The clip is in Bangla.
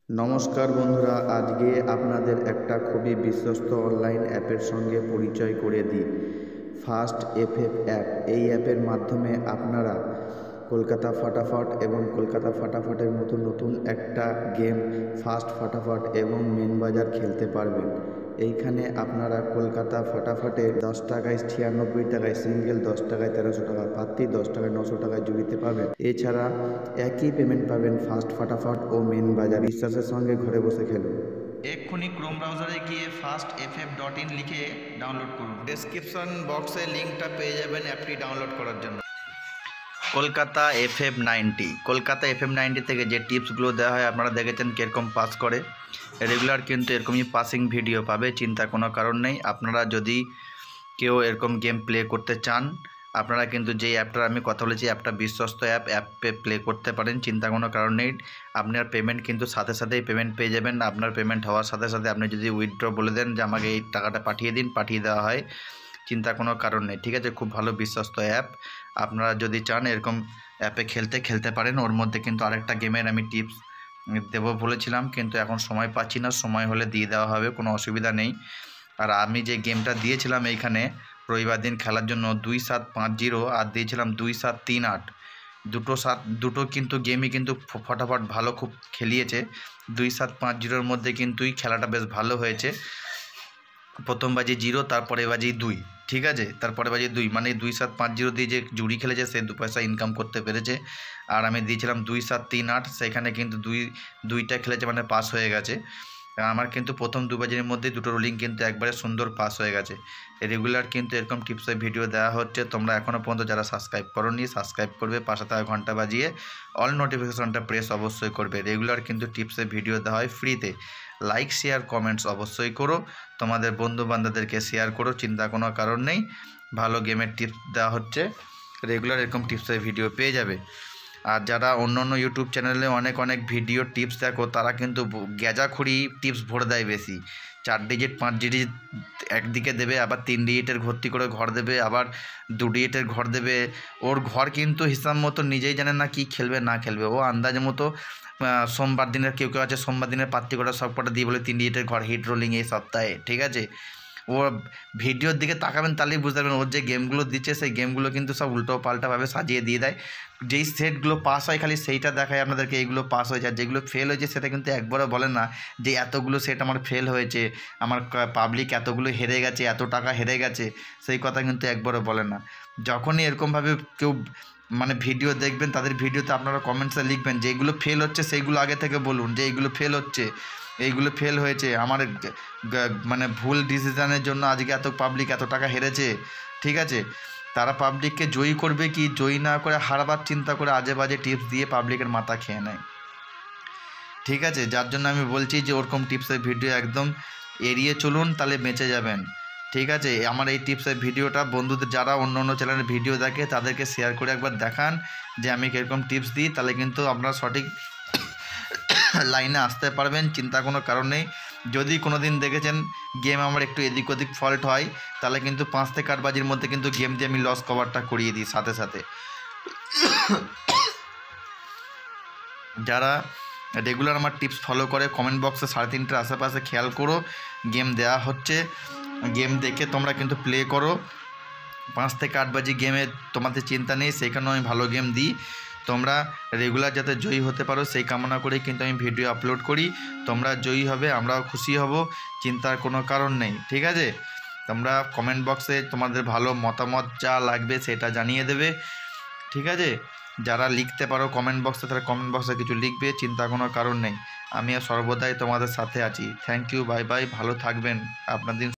নমস্কার বন্ধুরা, আজকে আপনাদের একটা খুবই বিশ্বস্ত অনলাইন অ্যাপের সঙ্গে পরিচয় করে দিই। Fast FF app. এই অ্যাপের মাধ্যমে আপনারা কলকাতা ফাটাফট এবং কলকাতা ফাটাফটের মতো নতুন একটা গেম ফাস্ট ফাটাফট এবং মেন বাজার খেলতে পারবেন। এইখানে আপনারা কলকাতা ফাটাফটে 10 টাকায় 96 টাকায় সিঙ্গেল, 10 টাকায় 1300 টাকা পাত্তি, 10 টাকায় 900 টাকায় জুড়িতে পাবেন। এছাড়া একই পেমেন্ট পাবেন ফাস্ট ফাটাফট ও মেন বাজার। বিশ্বাসের সঙ্গে ঘরে বসে খেলুন। এক্ষুনি ক্রোম ব্রাউজারে গিয়ে fastff.in লিখে ডাউনলোড করুন। ডেসক্রিপশন বক্সে লিঙ্কটা পেয়ে যাবেন অ্যাপটি ডাউনলোড করার জন্য। কলকাতা FF90। কলকাতা FF90 থেকে যে টিপসগুলো দেওয়া হয় আপনারা দেখেছেন কীরকম পাস করে। রেগুলার কিন্তু এরকমই পাসিং ভিডিও পাবে, চিন্তা কোনো কারণ নেই। আপনারা যদি কেউ এরকম গেম প্লে করতে চান, আপনারা কিন্তু যেই অ্যাপটার আমি কথা বলেছি অ্যাপটা বিশ্বস্ত অ্যাপে প্লে করতে পারেন, চিন্তা কোনো কারণ নেই। আপনার পেমেন্ট কিন্তু সাথে সাথেই পেমেন্ট পেয়ে যাবেন। আপনার পেমেন্ট হওয়ার সাথে সাথে আপনি যদি উইথড্র বলে দেন যে আমাকে এই টাকাটা পাঠিয়ে দিন, পাঠিয়ে দেওয়া হয়, চিন্তা কোনো কারণ নেই। ঠিক আছে, খুব ভালো বিশ্বস্ত অ্যাপ। আপনারা যদি চান এরকম অ্যাপে খেলতে পারেন। ওর মধ্যে কিন্তু আরেকটা গেমের আমি টিপস দেবো বলেছিলাম, কিন্তু এখন সময় পাচ্ছি না, সময় হলে দিয়ে দেওয়া হবে, কোনো অসুবিধা নেই। আর আমি যে গেমটা দিয়েছিলাম এইখানে রবিবার দিন খেলার জন্য 2750 আর দিয়েছিলাম 2738, দুটো কিন্তু গেমই কিন্তু ফটাফট ভালো খুব খেলিয়েছে। 2750-র মধ্যে কিন্তু খেলাটা বেশ ভালো হয়েছে। প্রথম বাজি 0, তারপরে বাজি 2, ঠিক আছে, তারপরে বাজি 2, মানে 2750 দিয়ে যে জুড়ি খেলেছে সে 2 পয়সা ইনকাম করতে পেরেছে। আর আমি দিয়েছিলাম 2738, সেখানে কিন্তু দুইটা খেলেছে, মানে পাস হয়ে গেছে। আমার কিন্তু প্রথম 2 বাজির মধ্যে দুটো রোলিং কিন্তু একবারে সুন্দর পাস হয়ে গেছে। রেগুলার কিন্তু এরকম টিপসের ভিডিও দেওয়া হচ্ছে। তোমরা এখনও পর্যন্ত যারা সাবস্ক্রাইব করোনি সাবস্ক্রাইব করবে, পাশে থাকা ঘন্টা বাজিয়ে অল নোটিফিকেশনটা প্রেস অবশ্যই করবে। রেগুলার কিন্তু টিপসের ভিডিও দেওয়া হয় ফ্রিতে। লাইক শেয়ার কমেন্টস অবশ্যই করো, তোমাদের বন্ধু বান্ধবদেরকে শেয়ার করো, চিন্তা কোনো কারণ নেই। ভালো গেমের টিপস দেওয়া হচ্ছে, রেগুলার এরকম টিপসের ভিডিও পেয়ে যাবে। আর যারা অন্য অন্য ইউটিউব চ্যানেলে অনেক ভিডিও টিপস দেখো, তারা কিন্তু গ্যাজাখুরি টিপস ভরে দেয় বেশি। 4 ডিজিট 5 ডিজিট একদিকে দেবে, আবার 3 ডিজিটের ভর্তি করে ঘর দেবে, আবার 2 ডিজিটের ঘর দেবে। ওর ঘর কিন্তু হিসাব মতো নিজেই জানে না কি খেলবে না খেলবে। ও আন্দাজ মতো সোমবার দিনের কেউ আছে সোমবার দিনের পাত্তি কটা সব কটা দিয়ে বলে 3 ডিজিটের ঘর হিট রোলিং এই সপ্তাহে, ঠিক আছে। ও ভিডিওর দিকে তাকাবেন তাহলেই বুঝতে পারবেন ওর যে গেমগুলো দিচ্ছে সেই গেমগুলো কিন্তু সব উল্টো পাল্টাভাবে সাজিয়ে দিয়ে দেয়। যেই সেটগুলো পাস হয় খালি সেইটা দেখায় আপনাদেরকে এইগুলো পাস হয়েছে, আর যেগুলো ফেল হয়েছে সেটা কিন্তু একবারও বলে না যে এতগুলো সেট আমার ফেল হয়েছে, আমার পাবলিক এতগুলো হেরে গেছে, এত টাকা হেরে গেছে, সেই কথা কিন্তু একবারও বলে না। যখনই এরকমভাবে কেউ মানে ভিডিও দেখবেন তাদের ভিডিওতে আপনারা কমেন্টসে লিখবেন যে এইগুলো ফেল হচ্ছে সেইগুলো আগে থেকে বলুন, যে এইগুলো ফেল হচ্ছে, এইগুলো ফেল হয়েছে, আমার মানে ভুল ডিসিশনের জন্য আজকে এত পাবলিক এত টাকা হেরেছে, ঠিক আছে। তারা পাবলিককে জয়ী করবে কি জয়ী না করে হারাবার চিন্তা করে আজে বাজে টিপস দিয়ে পাবলিকের মাথা খেয়ে নেয়, ঠিক আছে। যার জন্য আমি বলছি যে ওরকম টিপসের ভিডিও একদম এড়িয়ে চলুন, তাহলে বেঁচে যাবেন, ঠিক আছে। আমার এই টিপসের ভিডিওটা বন্ধুদের যারা অন্য অন্য চ্যানেলের ভিডিও দেখে তাদেরকে শেয়ার করে একবার দেখান যে আমি কীরকম টিপস দিই, তাহলে কিন্তু আপনারা সঠিক লাইনে আসতে পারবেন, চিন্তা কোনো কারণ নেই। যদি কোনো দিন দেখেছেন গেম আমার একটু এদিক ওদিক ফল্ট হয়, তাহলে কিন্তু 5 থেকে 8 বাজির মধ্যে কিন্তু গেম দিয়ে আমি লস কভারটা করিয়ে দিই সাথে সাথে। যারা রেগুলার আমার টিপস ফলো করে কমেন্ট বক্সে 3:30টার আশেপাশে খেয়াল করো, গেম দেওয়া হচ্ছে, গেম দেখে তোমরা কিন্তু প্লে করো। 5 থেকে 8 বাজি গেমে তোমাদের চিন্তা নেই, সেখানেও আমি ভালো গেম দিই। তোমরা রেগুলার যাতে জয়ী হতে পারো সেই কামনা করেই কিন্তু আমি ভিডিও আপলোড করি। তোমরা জয়ী হবে, আমরাও খুশি হব, চিন্তার কোনো কারণ নেই, ঠিক আছে। তোমরা কমেন্ট বক্সে তোমাদের ভালো মতামত যা লাগবে সেটা জানিয়ে দেবে, ঠিক আছে। যারা লিখতে পারো কমেন্ট বক্সে তারা কমেন্ট বক্সে কিছু লিখবে, চিন্তা কোনো কারণ নেই। আমিও সর্বদাই তোমাদের সাথে আছি। থ্যাংক ইউ, বাই বাই, ভালো থাকবেন, আপনার দিন